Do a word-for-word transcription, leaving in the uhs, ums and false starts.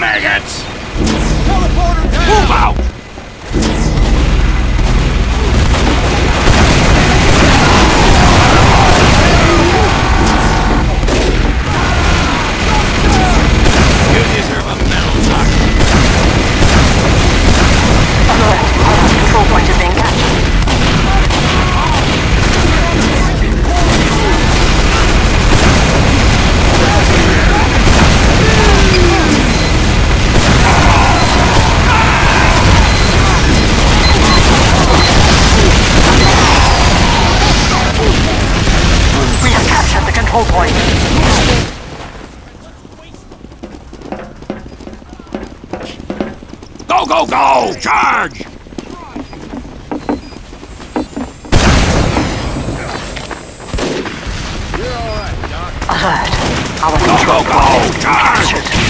maggots! Teleporter down! Move out! You deserve a metal sock. Alert. Our control point is being captured. We have captured the control point. Go, go, go! Charge! You're all right, Doc. Alert. Our Go, control go, go! point is being Charge! captured.